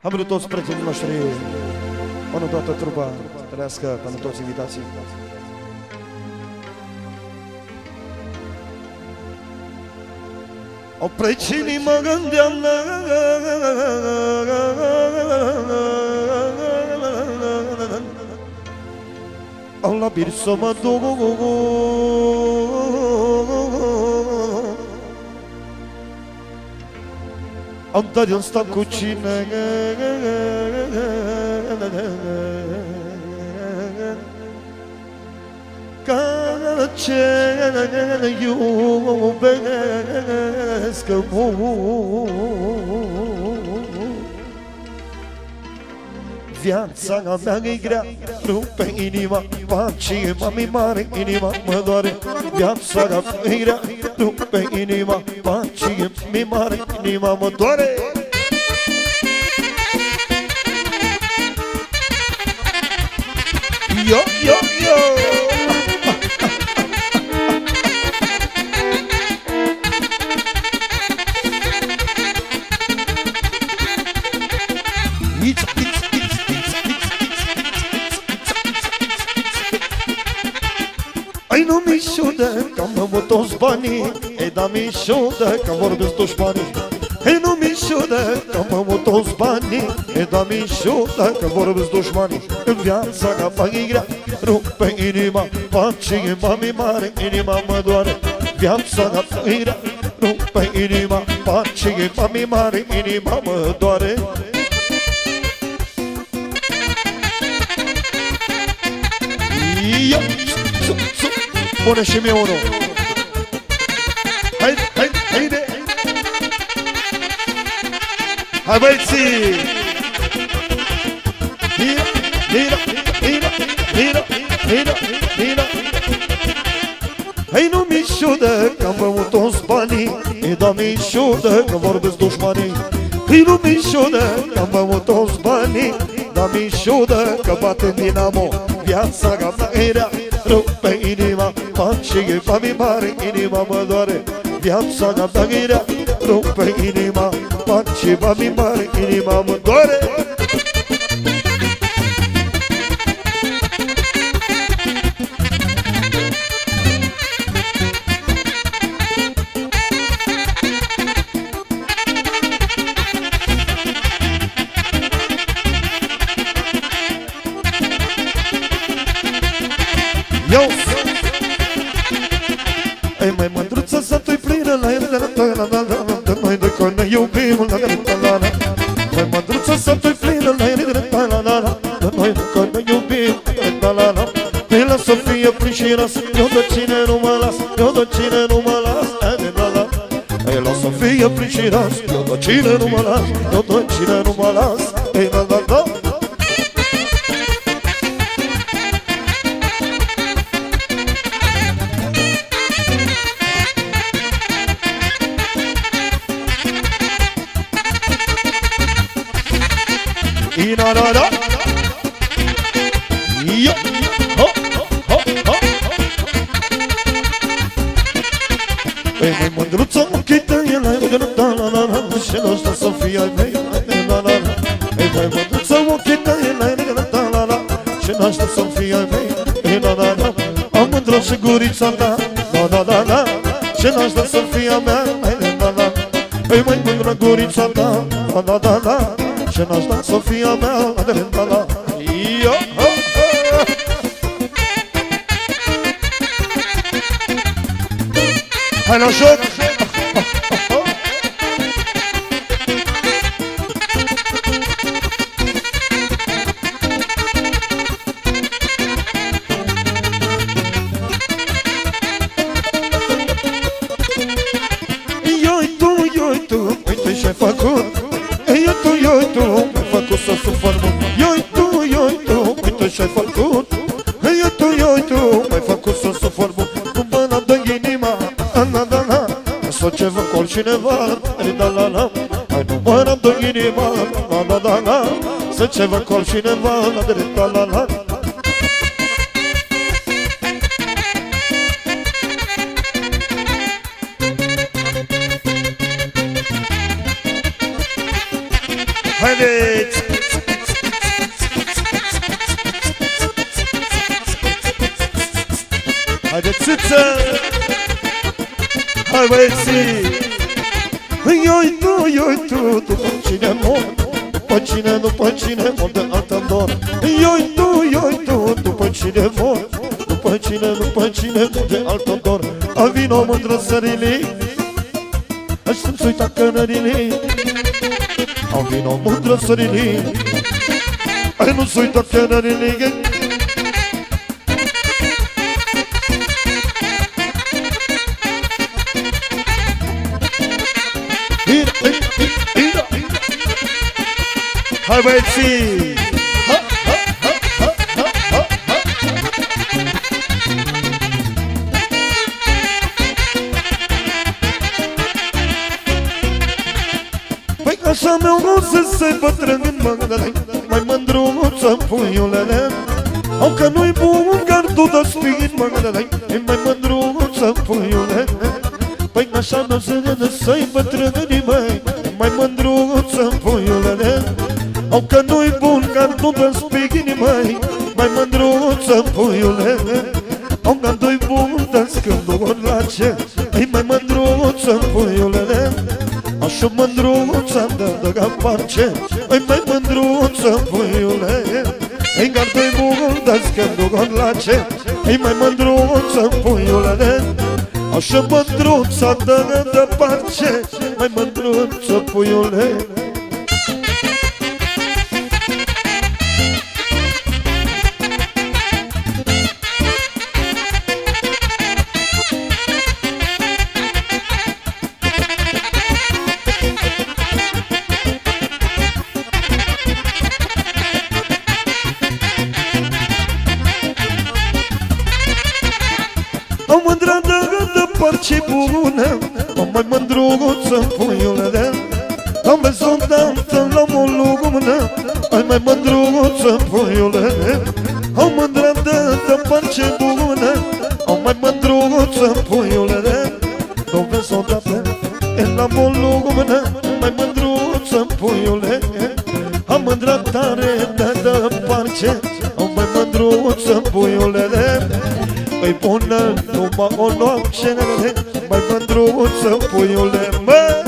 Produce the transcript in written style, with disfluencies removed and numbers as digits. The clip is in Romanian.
Am vrut toți prietenii noștri, pentru toată trupa, trăiască pentru toți invitații. O prietenii mă gândeam la bir să mă duc, am dat în stat cu cine ca ce iubesc viața mea e grea, rupe inima, pace mami mare, inima mă doare. Viața mea e grea, rupe inima, pace mami mare, inima mă doare. Yo, yo, yo! Ai nu mi șudă că am avut toți banii, ei da mi șudă că vorbesc dușmanii. Ei nu mi șudă că am avut toți banii, ei da mi șudă că vorbesc dușmanii. În viața mea fac grea, rupe inima, pace mami mare, inima mă doare. Viața mea fac grea, rupe inima, pace mami mare, inima mă doare. Ia! Pune și mie unul. Haide, haide, haide. Hai băieții. Hira, hira, hira, hira, hira, hira. Hai nu mi șudă că am băut toți banii, e da mi șudă că vorbesc dușmanii. Hai nu mi șudă că am băut toți banii, da mi șudă că bate dinamo. Viața mea e rea, rupe inima, pace mami mare, inima mă doare. Viața mea e rea, rupe inima, pace mami mare, inima mă doare. Yo! Ei mai mândruță să tu-i plină la el, noi de că ne iubim la la. Mai mândruță să tu-i plină la el, noi de că ne iubim la. Ei la să fie plin și ras, eu de cine nu mă las, eu de cine nu mă las, la. Ei la să fie plin și ras, eu de cine nu mă las, eu de cine nu mă las, la. Inarara. Yo, ho, ho, ho. Ei mai mândruță ochii tăi la și nu știu să fie ai mei, la. Ei mai mândruță ochii tăi la și nu știu să fie ai mei, la. Am mândră și gurița ta, la. Și nu știu să fie a mea, la. Ei mai mândră gurița ta, la. Și n-aș da să fie a mea, la. Yo, ho, ho. Hai la joc! Ioi tu, uite ce-ai făcut. Ioi tu, mi-ai făcut să sufăr mult. Ioi tu, uite ce-ai făcut. Ioi tu, mi-ai făcut să sufăr mult. Nu mă n-am dă inima, la. Să ce vă col cineva, la. Hai nu mă n-am dă inima, la. Să ce vă col cineva, la. Haideți! măsuță! Hai băieții! Ioi tu, după cine mor, după cine mor de altă dor. Ioi tu, după cine mor, după cine mor de altă dor. A vino mândră sările, aș să-mi uita cănările. A vino mândră sările, ai nu-ți uita cănările. Hai băieții! Păi așa mi-au să se bătrân în mândrăi, mai mândruță puiulele. Au că nu-i bun gardul de spin mândrăi, mai mândruță puiulele. Păi așa mi-au să-i bătrâni măi, mai mândruță puiulele. Au că nu-i bun gardul de spin măi, mai mândruță puiule. Au că nu-i bun de scândul la ce, mai mândruță puiule. Așa mândruța de parce, mai mândruță puiule. Ei gardul-i bun de scândul la ce, mai mândruță puiule. Așa mândruța de parce, mai mândruță puiule. Am mândră de parce bună, am mai mândruță puiule. Am văzut dată la molugumnă, ai mai mândruță puiule. Am mândră de parce bună, am mai mândruță puiule. Am văzut dată la molugumnă, mai mândruță puiule. Am mândră tare de parce, am mai mândruță puiule. Păi bună, numai o noapte, mai mândruță puiule, mă!